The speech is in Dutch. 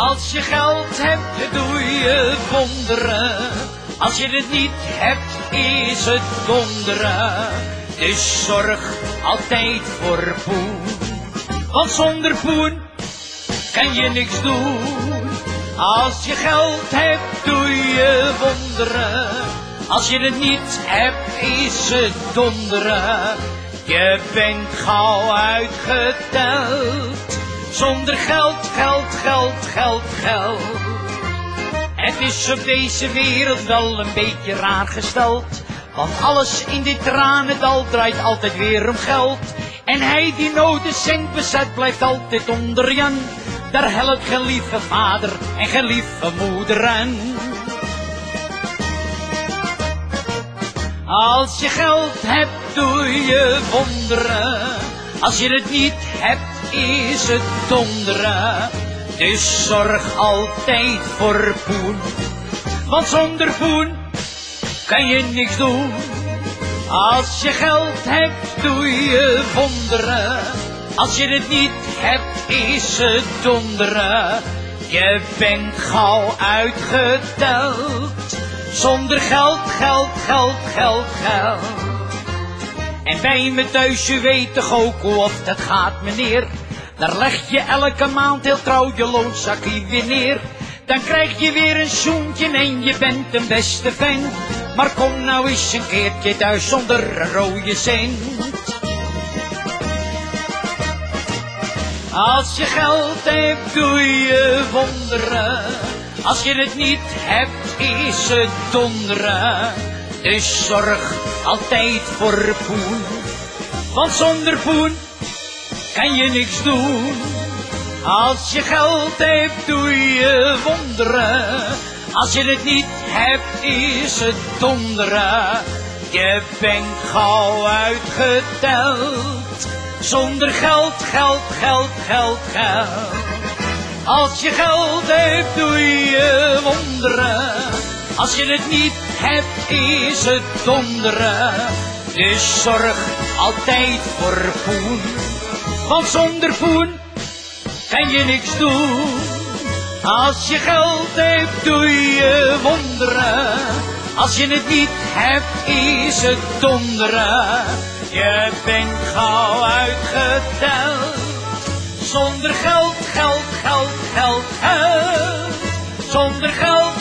Als je geld hebt, doe je wonderen. Als je het niet hebt, is het donderen. Dus zorg altijd voor poen. Want zonder poen kan je niks doen. Als je geld hebt, doe je wonderen. Als je het niet hebt, is het donderen. Je bent gauw uitgeteld. Zonder geld, geld, geld, geld, geld. Het is op deze wereld wel een beetje raar gesteld. Want alles in dit tranendal draait altijd weer om geld. En hij die nooit een cent bezet, blijft altijd onder Jan. Daar helpt geen lieve vader en geen lieve moeder aan. Als je geld hebt, doe je wonderen. Als je het niet hebt, is het donderen. Dus zorg altijd voor poen. Want zonder poen kan je niks doen. Als je geld hebt, doe je wonderen. Als je het niet hebt, is het donderen. Je bent gauw uitgeteld. Zonder geld, geld, geld, geld, geld. En bij me thuis, je weet toch ook hoe of dat gaat, meneer. Daar leg je elke maand heel trouw je loonzakje weer neer. Dan krijg je weer een zoentje en je bent een beste vent. Maar kom nou eens een keertje thuis zonder een rode cent. Als je geld hebt, doe je wonderen. Als je het niet hebt, is het donderen. Dus zorg altijd voor poen. Want zonder poen kan je niks doen. Als je geld hebt, doe je wonderen. Als je het niet hebt, is het donderen. Je bent gauw uitgeteld. Zonder geld, geld, geld, geld, geld. Als je geld hebt, doe je wonderen. Als je het niet hebt, is het donderen. Dus zorg altijd voor poen. Want zonder poen kan je niks doen. Als je geld hebt, doe je wonderen. Als je het niet hebt, is het donderen. Je bent gauw uitgeteld. Zonder geld, geld, geld, geld, geld. Zonder geld